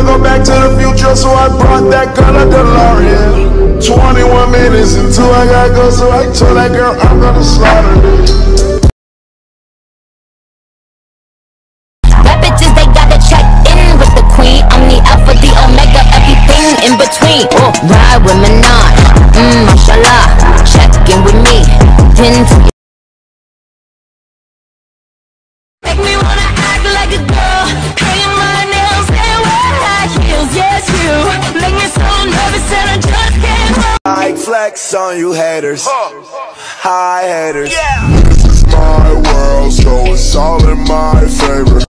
go back to the future, so I brought that girl a DeLorean. 21 minutes until I gotta go, so I told that girl I'm gonna slaughter this. Bad bitches, they gotta check in with the queen. I'm the alpha, the omega, everything in between. Oh, ride with Minaj, mashallah. Check in with me, then to make me wanna act like a girl, paint my nails and wear high heels. Yes, you make me so nervous and I just can't hold. I flex on you haters, hi haters. Yeah. This is my world, so it's all in my favor.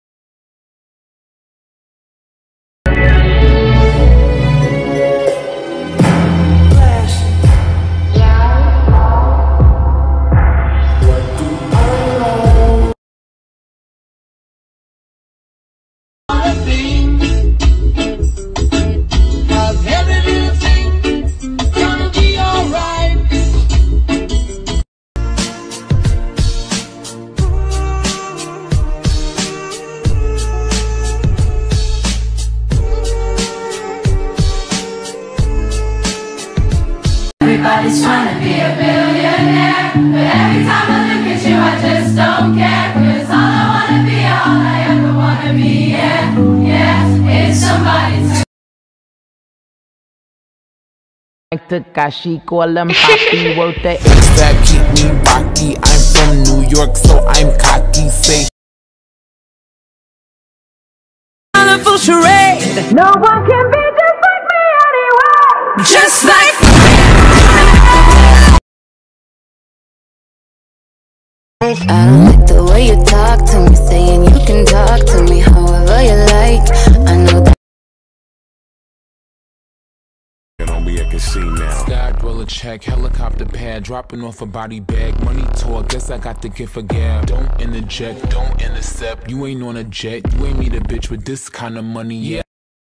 Everybody's trying to be a billionaire, but every time I look at you I just don't care. Cause all I wanna be, all I ever wanna be, yeah, is somebody's. Like Takashi, call him Poppy, worth it. That keep me rocky. I'm from New York, so I'm cocky. Say Full charade. No one can be just like me anyway. Just like I don't like the way you talk to me, saying you can talk to me however you like. I know that. On me, I can see now. sky, roll a check, helicopter pad, dropping off a body bag. Money talk, guess I got the gift for gab. Don't interject, don't intercept. You ain't on a jet, you ain't meet a bitch with this kind of money, yeah.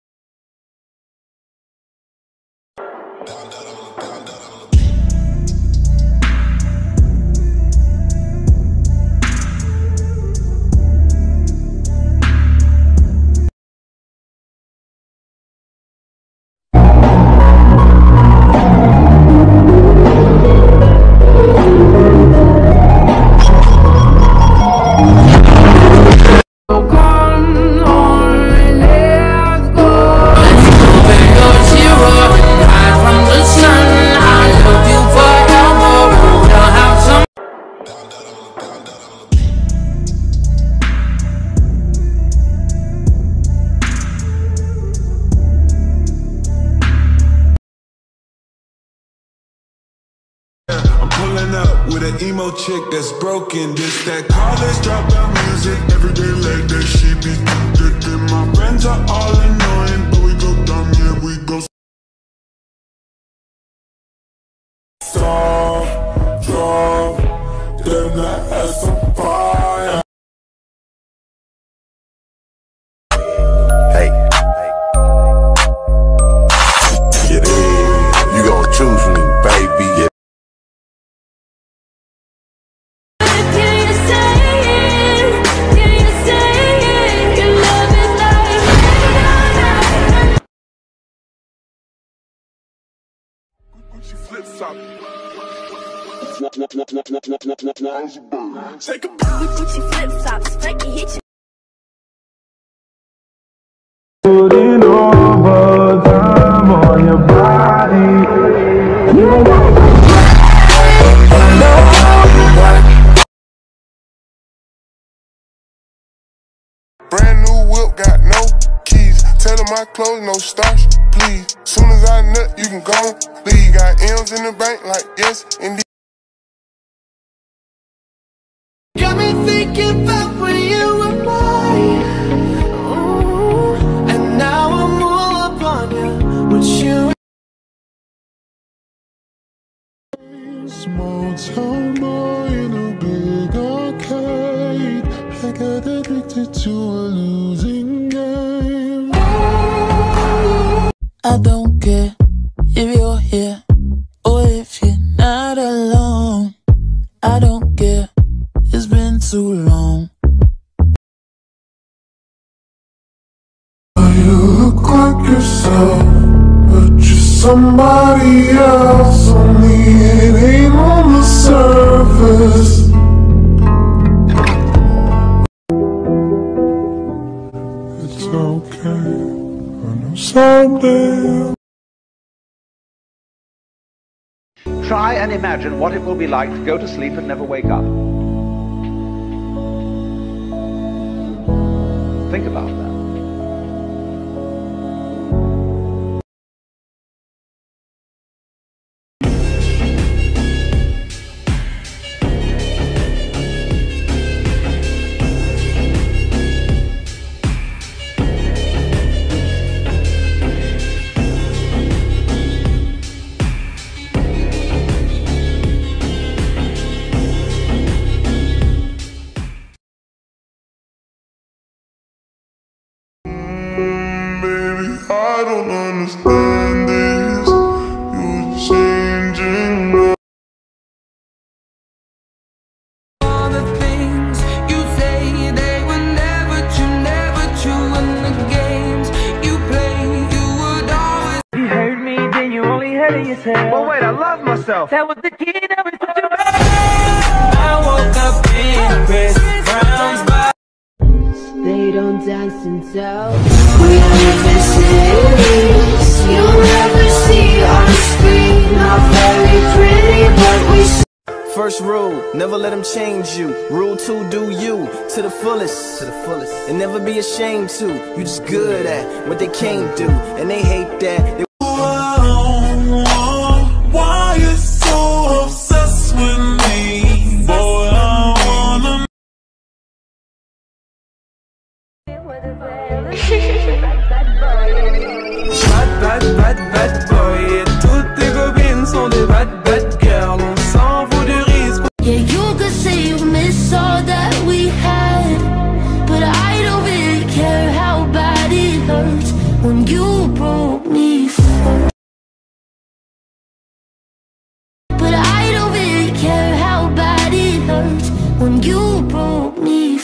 Pulling up with an emo chick that's broken. This that college dropout music. Every day like that she be addicted. My friends are all annoying, but we go dumb, yeah, we go soft, drop, then that ass on fire. Hey, get in. You gon' choose me, baby. Yeah. Take a Gucci flip flops, Frankie hit you. putting overtime on your body. Brand new whip, got no keys. Tell them my clothes, no starch, please. Soon as I nut, you can go leave. Got M's in the bank, like yes, indeed. Got me thinking about when you were mine. Ooh, and now I'm all up on you. What you Small town boy in a big arcade. I got addicted to a losing game. I don't care if you're here or if you're not alone. I don't care, it's been too long. Are you like yourself, but you're somebody else. Only it ain't on the surface. It's okay, I know someday. Try and imagine what it will be like to go to sleep and never wake up. Think about that. Baby, I don't understand this. You're changing. All the things you say, they were never true. And the games you play, you would always. You heard me, then you only heard it yourself. Well, wait, I love myself. That was the key, that was such a I woke up in Chris Brown's body. They don't dance and tell. We live in cities you'll never see on screen. Not very pretty, but we. First rule, never let them change you. Rule 2, do you to the fullest, and never be ashamed to. You just good at what they can't do, and they hate that. Why you so obsessed with me? Boy, I wanna. Bad boy. Et toutes tes copines sont des bad girls. On s'en fout du risque. Yeah, you could say you miss all that we had, but I don't really care how bad it hurts when you broke me. But I don't really care how bad it hurts when you broke me.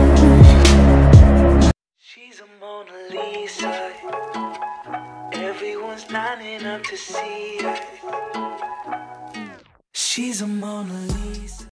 She's a Mona Lisa. Everyone's lining up to see her. She's a Mona Lisa.